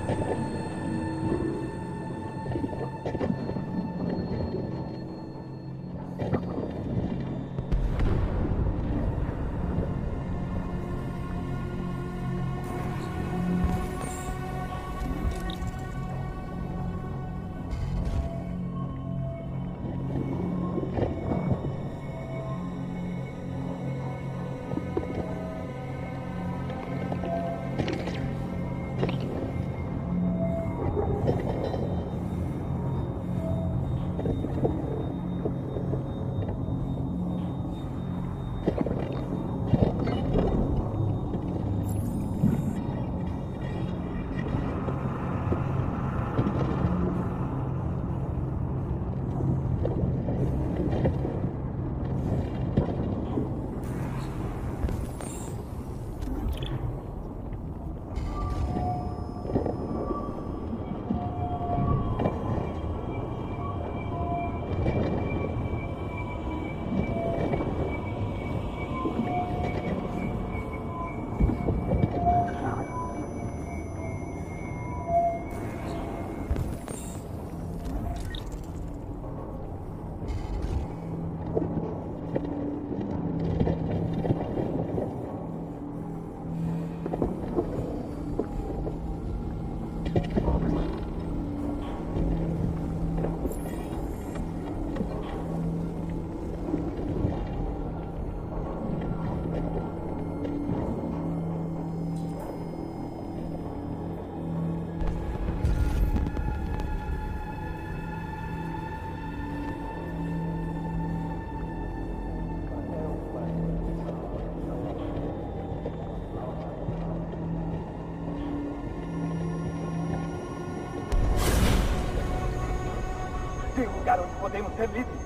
Tem um lugar onde podemos ser livres.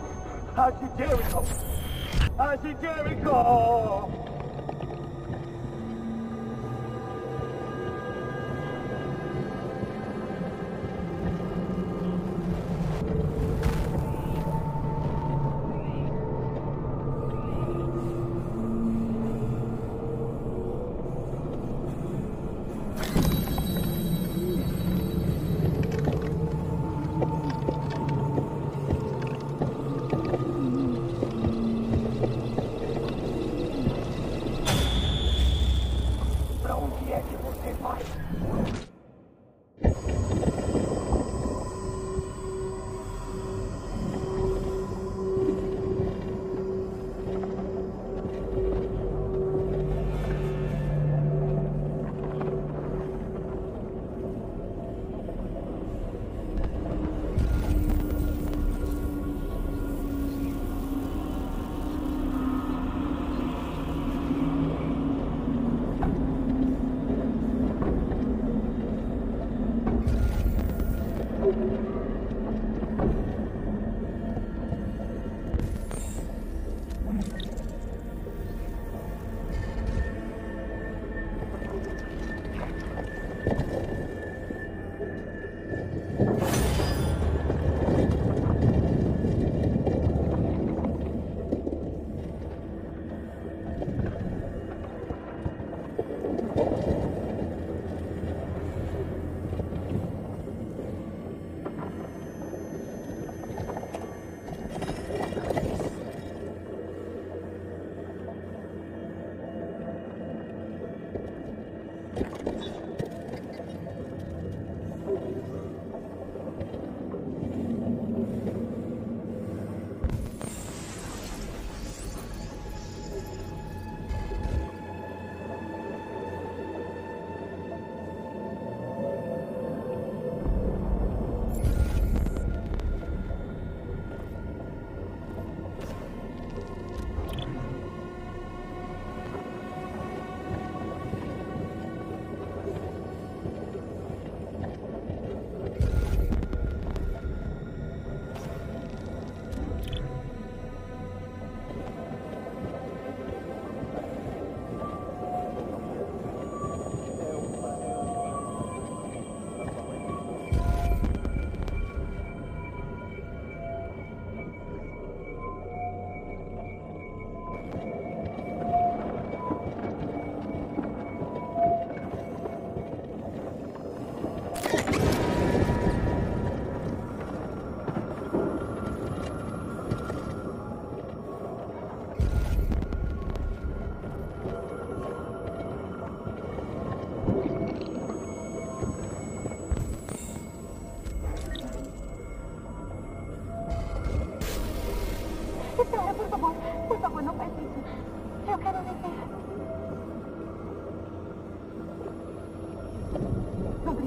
Age Jericho! Age Jericho!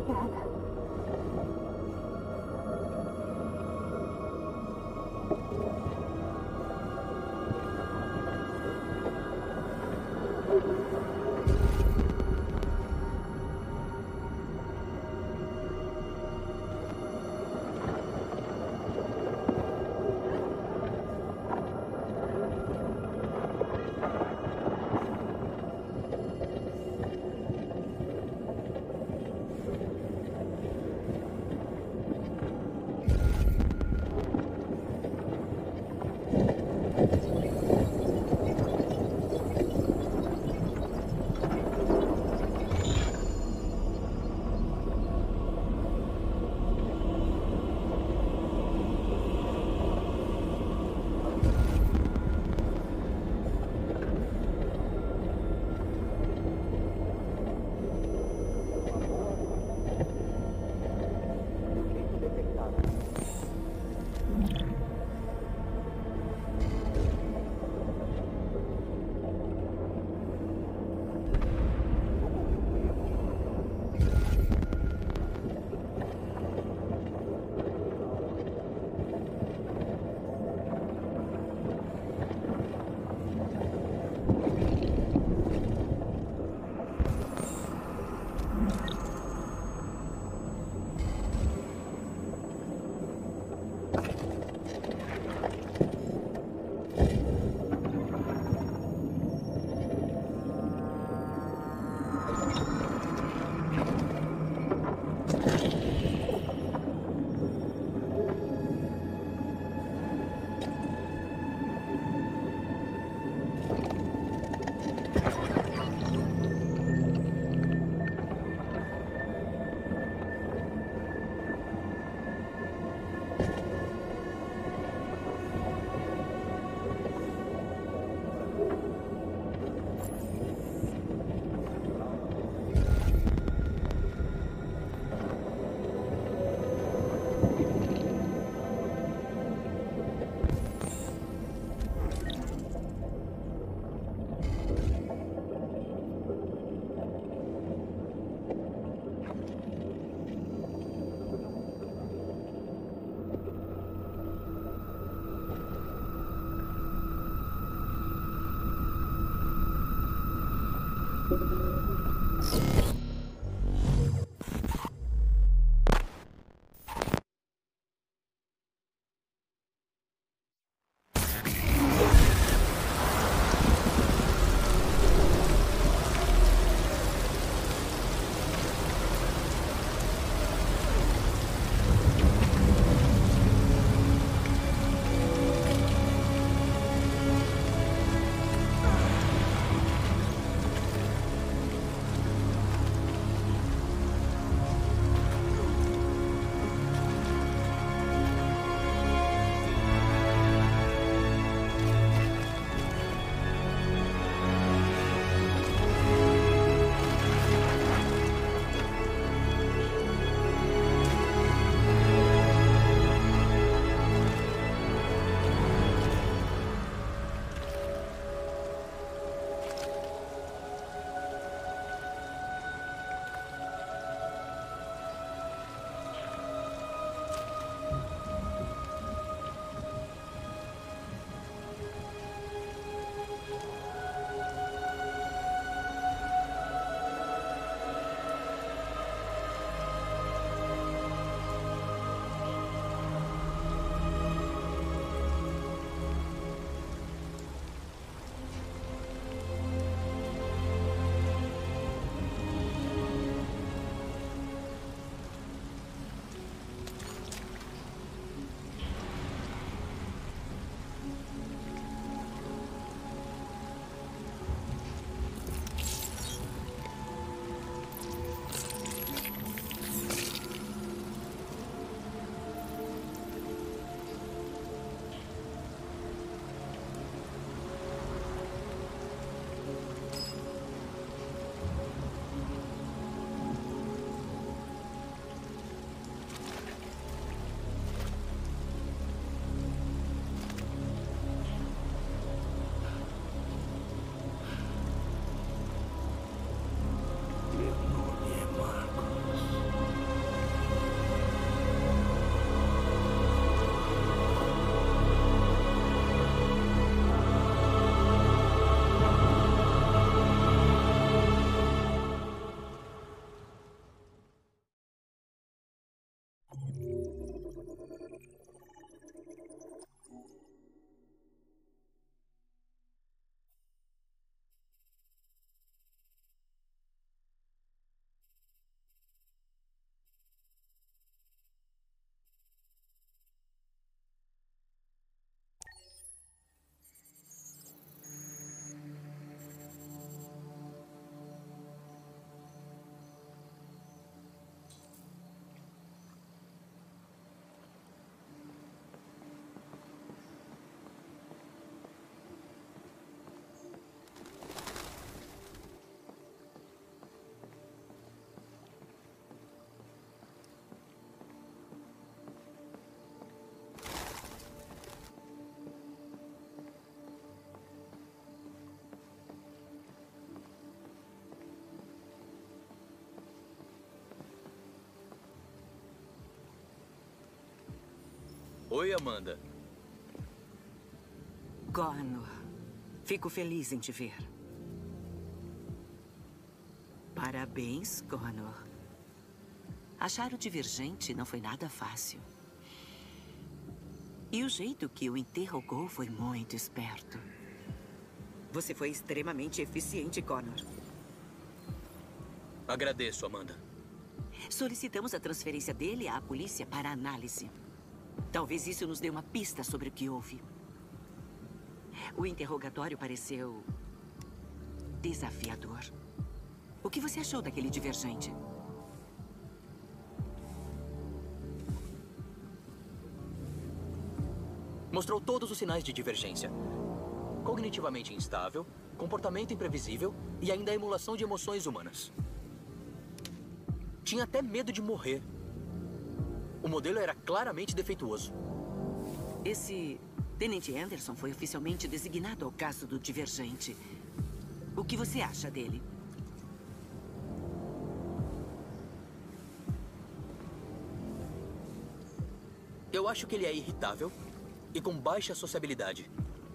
Obrigada. Oi, Amanda. Connor, fico feliz em te ver. Parabéns, Connor. Achar o Divergente não foi nada fácil. E o jeito que o interrogou foi muito esperto. Você foi extremamente eficiente, Connor. Agradeço, Amanda. Solicitamos a transferência dele à polícia para análise. Talvez isso nos dê uma pista sobre o que houve. O interrogatório pareceu desafiador. O que você achou daquele Divergente? Mostrou todos os sinais de divergência. Cognitivamente instável, comportamento imprevisível e ainda a emulação de emoções humanas. Tinha até medo de morrer. O modelo era claramente defeituoso. Esse Tenente Anderson foi oficialmente designado ao caso do Divergente. O que você acha dele? Eu acho que ele é irritável e com baixa sociabilidade.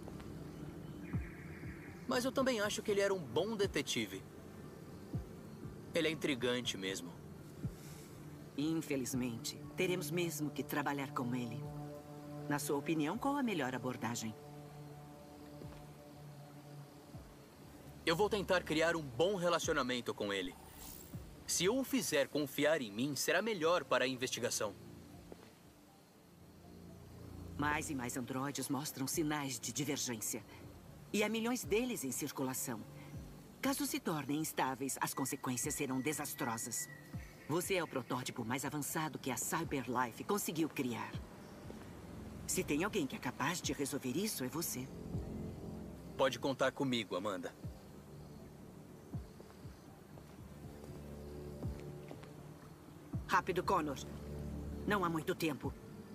Mas eu também acho que ele era um bom detetive. Ele é intrigante mesmo. Infelizmente, teremos mesmo que trabalhar com ele. Na sua opinião, qual a melhor abordagem? Eu vou tentar criar um bom relacionamento com ele. Se eu o fizer confiar em mim, será melhor para a investigação. Mais e mais androides mostram sinais de divergência. E há milhões deles em circulação. Caso se tornem instáveis, as consequências serão desastrosas. Você é o protótipo mais avançado que a Cyberlife conseguiu criar. Se tem alguém que é capaz de resolver isso, é você. Pode contar comigo, Amanda. Rápido, Connor. Não há muito tempo.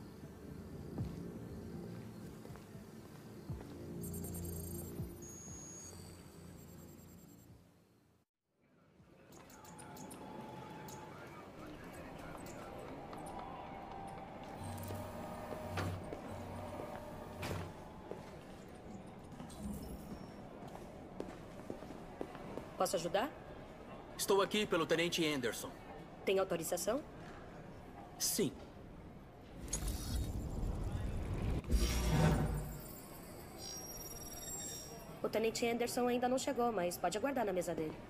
Posso ajudar? Estou aqui pelo Tenente Anderson. Tem autorização? Sim. O Tenente Anderson ainda não chegou, mas pode aguardar na mesa dele.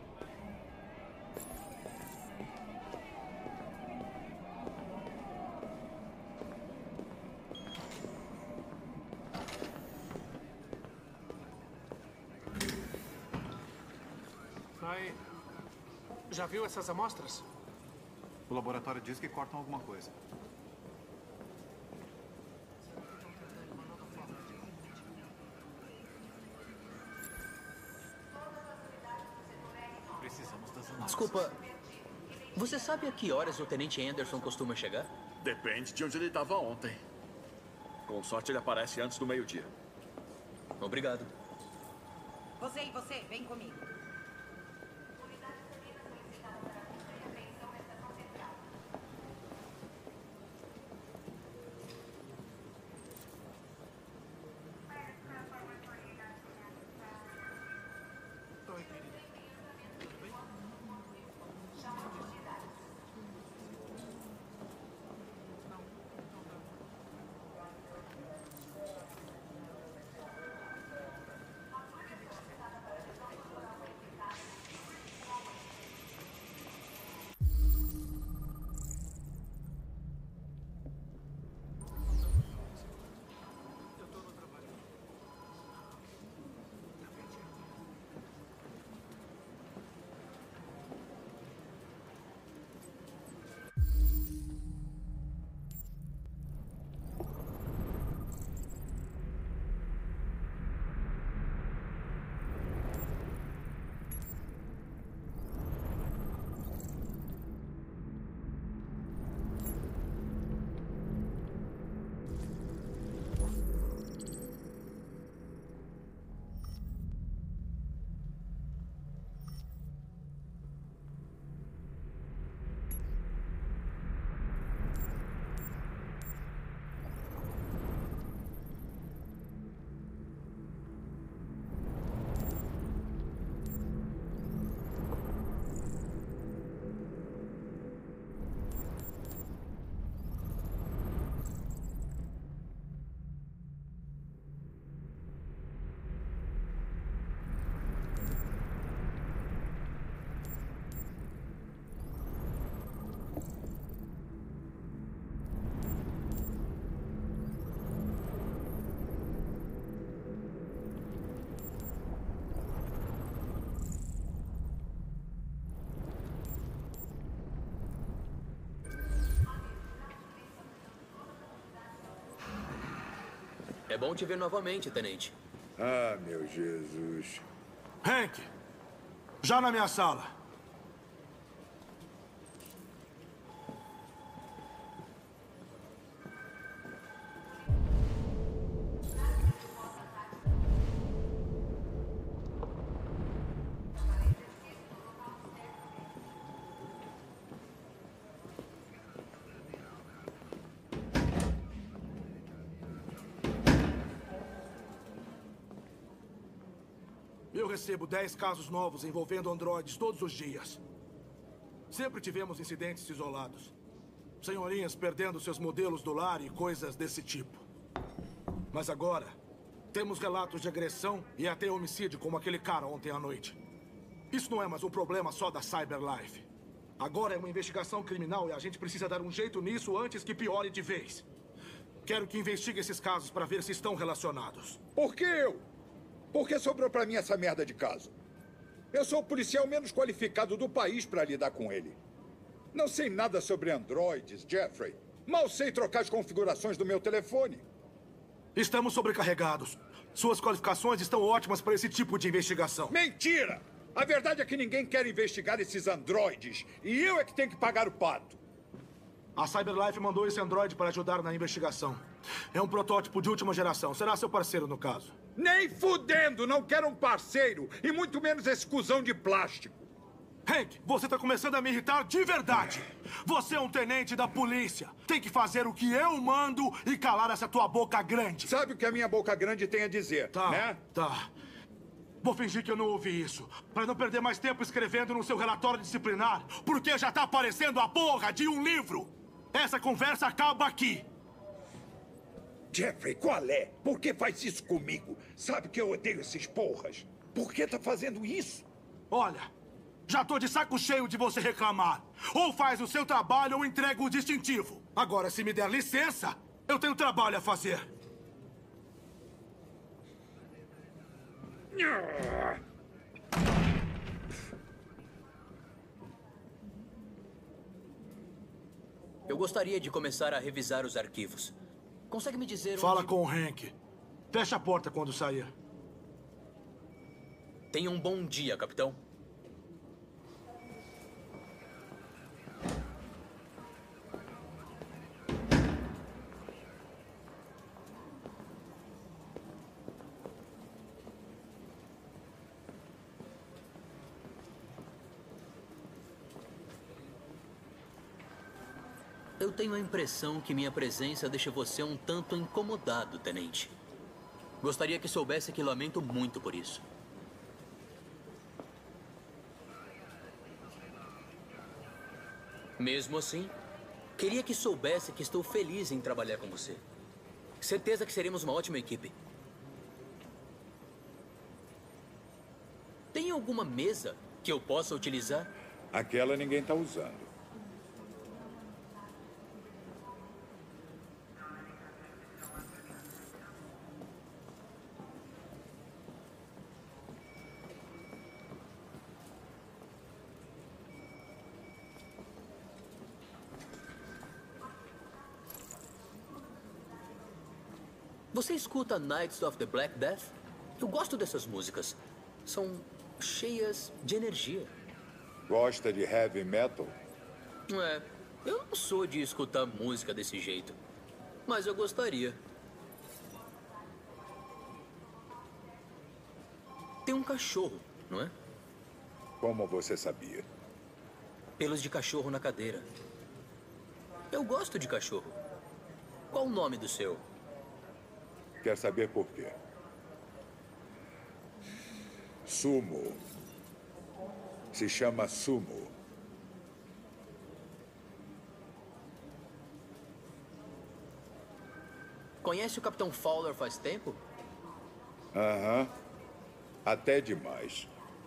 Aí, já viu essas amostras? O laboratório diz que cortam alguma coisa. Precisamos das análises. Desculpa, você sabe a que horas o Tenente Anderson costuma chegar? Depende de onde ele estava ontem. Com sorte, ele aparece antes do meio-dia. Obrigado. Você, vem comigo. Oi, querido. Tudo bem? É bom te ver novamente, tenente. Ah, meu Jesus. Hank, já na minha sala. Eu recebo 10 casos novos envolvendo androides todos os dias. Sempre tivemos incidentes isolados. Senhorinhas perdendo seus modelos do lar e coisas desse tipo. Mas agora, temos relatos de agressão e até homicídio como aquele cara ontem à noite. Isso não é mais um problema só da Cyberlife. Agora é uma investigação criminal e a gente precisa dar um jeito nisso antes que piore de vez. Quero que investigue esses casos para ver se estão relacionados. Por que eu? Por que sobrou pra mim essa merda de caso? Eu sou o policial menos qualificado do país para lidar com ele. Não sei nada sobre androides, Jeffrey. Mal sei trocar as configurações do meu telefone. Estamos sobrecarregados. Suas qualificações estão ótimas para esse tipo de investigação. Mentira! A verdade é que ninguém quer investigar esses androides. E eu é que tenho que pagar o pato. A Cyberlife mandou esse androide para ajudar na investigação. É um protótipo de última geração. Será seu parceiro no caso. Nem fudendo! Não quero um parceiro! E muito menos esse cuzão de plástico. Hank, você tá começando a me irritar de verdade. Você é um tenente da polícia. Tem que fazer o que eu mando e calar essa tua boca grande. Sabe o que a minha boca grande tem a dizer, né? Tá. Vou fingir que eu não ouvi isso. Pra não perder mais tempo escrevendo no seu relatório disciplinar. Porque já tá aparecendo a porra de um livro. Essa conversa acaba aqui. Jeffrey, qual é? Por que faz isso comigo? Sabe que eu odeio esses porras. Por que tá fazendo isso? Olha, já tô de saco cheio de você reclamar. Ou faz o seu trabalho ou entrega o distintivo. Agora, se me der licença, eu tenho trabalho a fazer. Eu gostaria de começar a revisar os arquivos. Consegue me dizer Fala onde... com o Hank. Fecha a porta quando sair. Tenha um bom dia, capitão. Eu tenho a impressão que minha presença deixa você um tanto incomodado, tenente. Gostaria que soubesse que lamento muito por isso. Mesmo assim, queria que soubesse que estou feliz em trabalhar com você. Certeza que seremos uma ótima equipe. Tem alguma mesa que eu possa utilizar? Aquela ninguém tá usando. Você escuta Knights of the Black Death? Eu gosto dessas músicas. São cheias de energia. Gosta de heavy metal? Eu não sou de escutar música desse jeito. Mas eu gostaria. Tem um cachorro, não é? Como você sabia? Pelos de cachorro na cadeira. Eu gosto de cachorro. Qual o nome do seu? Quer saber por quê? Sumo. Se chama Sumo. Conhece o Capitão Fowler faz tempo? Aham. Até demais.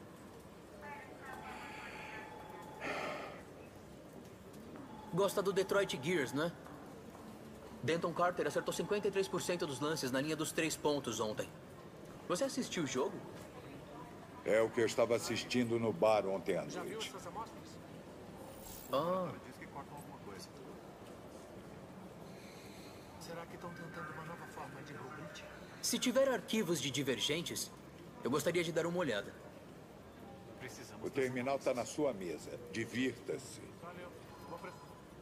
Gosta do Detroit Gears, né? Denton Carter acertou 53% dos lances na linha dos 3 pontos ontem. Você assistiu o jogo? É o que eu estava assistindo no bar ontem à Já viu noite. essas amostras? Diz que cortam alguma coisa. Será Será que estão tentando uma nova forma de Roublet? Se tiver arquivos de divergentes, eu gostaria de dar uma olhada. O terminal está na sua mesa. Divirta-se. Valeu. Vou pre...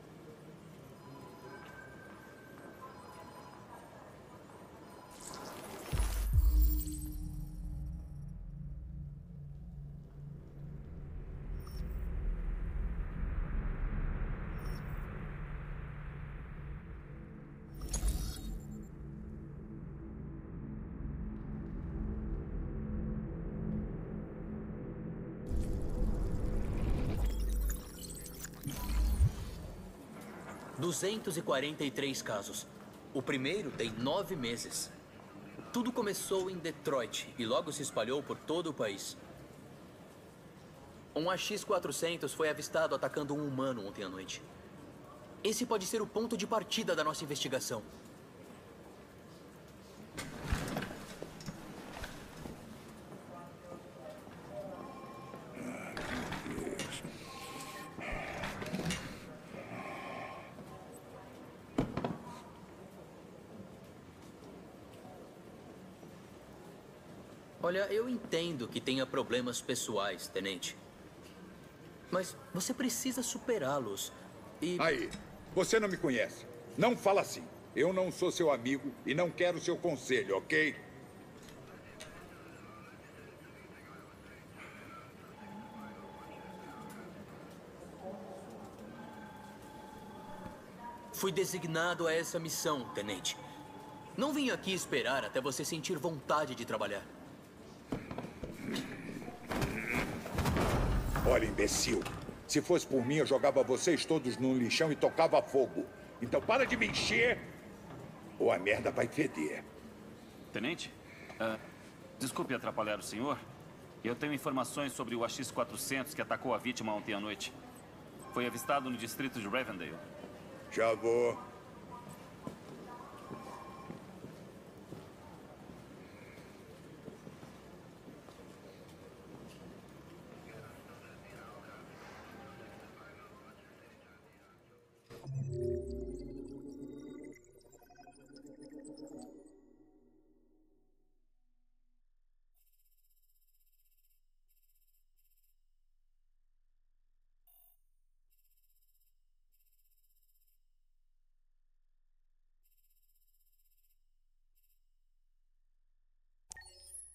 ...243 casos. O primeiro tem 9 meses. Tudo começou em Detroit e logo se espalhou por todo o país. Um AX-400 foi avistado atacando um humano ontem à noite. Esse pode ser o ponto de partida da nossa investigação. Olha, eu entendo que tenha problemas pessoais, tenente. Mas você precisa superá-los. E... Aí, você não me conhece. Não fala assim. Eu não sou seu amigo e não quero seu conselho, ok? Fui designado a essa missão, tenente. Não vim aqui esperar até você sentir vontade de trabalhar. Olha, imbecil. Se fosse por mim, eu jogava vocês todos no lixão e tocava fogo. Então para de me encher, ou a merda vai feder. Tenente, desculpe atrapalhar o senhor. Eu tenho informações sobre o AX-400 que atacou a vítima ontem à noite. Foi avistado no distrito de Rivendell. Já vou.